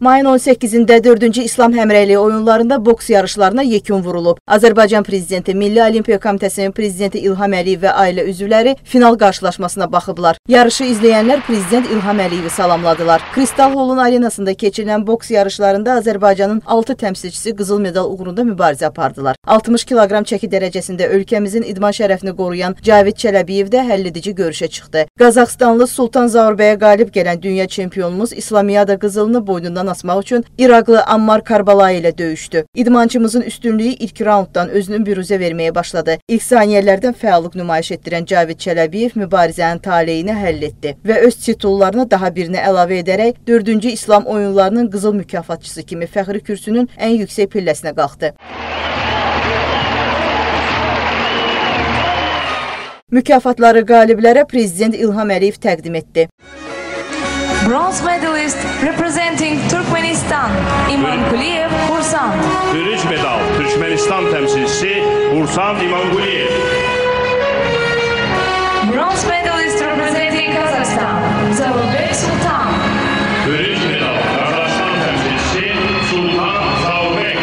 Mayın 18-də 4-cü İslam həmrəyliyi oyunlarında boks yarışlarına yekun vurulub. Azərbaycan Prezidenti, Milli Olimpiya Komitəsinin Prezidenti İlham Əliyev və ailə üzvləri final qarşılaşmasına baxıblar. Yarışı izləyənlər Prezident İlham Əliyevi salamladılar. Kristal Holun arenasında keçirilən boks yarışlarında Azərbaycanın 6 təmsilçisi qızıl medal uğrunda mübarizə apardılar. 60 kiloqram çəki dərəcəsində ölkəmizin idman şərəfini qoruyan Cavid Çələbiyev də həlledici görüşə çıxdı. Qazaxstanlı Sultan Zaurbəyə qalib gələn dünya çempionumuz İslamiyada qızılını boynundan asmaq üçün İraqlı Ammar Karbala ilə döyüşdü. İdmançımızın üstünlüyü ilk raunddan özünün büruzə verməyə başladı. İlk saniyələrdən fəallıq nümayiş etdirən Cavid Çələbiyev mübarizənin taleyini həll etdi və öz titullarına daha birini əlavə edərək 4-cü İslam oyunlarının qızıl mükafatçısı kimi fəxri kürsünün ən yüksək pilləsinə qalxdı. Mükafatları qaliblərə Prezident İlham Əliyev təqdim etdi. Bronze medalist representing Turkmenistan, İmanquliyev Bursan. Bürünc medal Türkmenistan temsilcisi Bursan İmanquliyev. Bronze medalist representing Kazakhstan, Zavurbek Sultan. Bürünc medal Kazakhstan temsilcisi Sultan Zavurbek.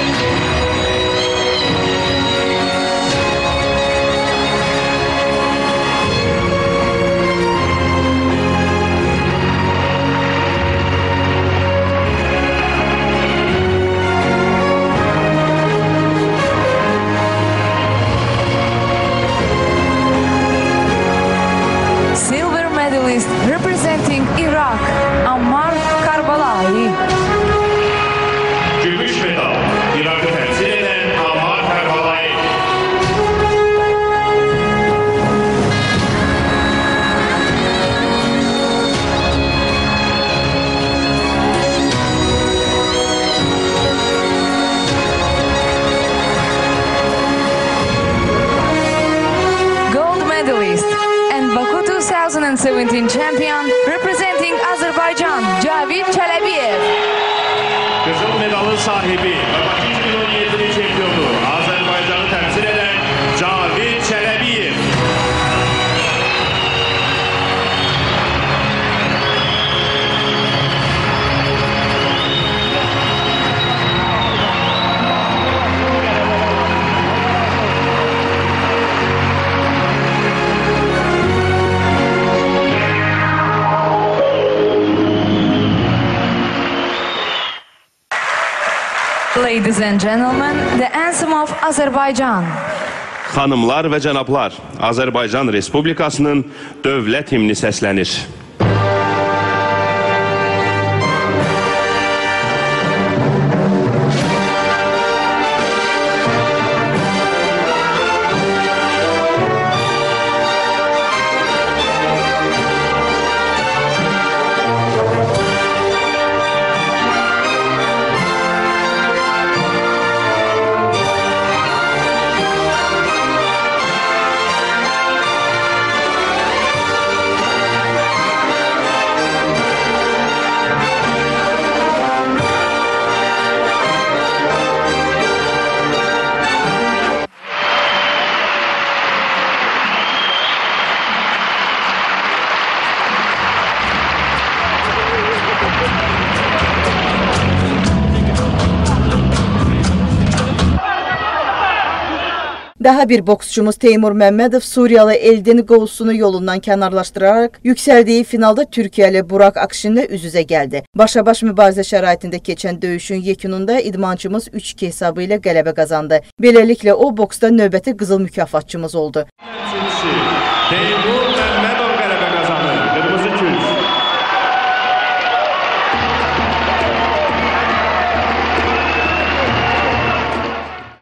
Medalist representing Iraq, Ammar Karbala. Gümüş medal Irak'ı temsil eden Ammar Karbala. Gold medalist and Baku 2017 champion representing Azerbaijan, Cavid Çələbiyev. Kızıl medalın sahibi ve Bakü 2017 şampiyonu Azerbaycan'ı temsil eden Cavid Çələbiyev. Ladies and gentlemen, the anthem of Azerbaijan. Xanımlar və cənablar, Azərbaycan Respublikasının dövlət himni səslənir. Daha bir boksçumuz Teymur Məmmədov Suriyalı Eldin Qovusunu yolundan kənarlaşdıraraq yüksəldiyi finalda Türkiyəli Burak Akşinlə üz-üzə gəldi. Başa-baş mübarizə şəraitində keçən döyüşün yekununda idmançımız 3-2 hesabı ilə qələbə qazandı. Beləliklə o boksda növbəti qızıl mükafatçımız oldu.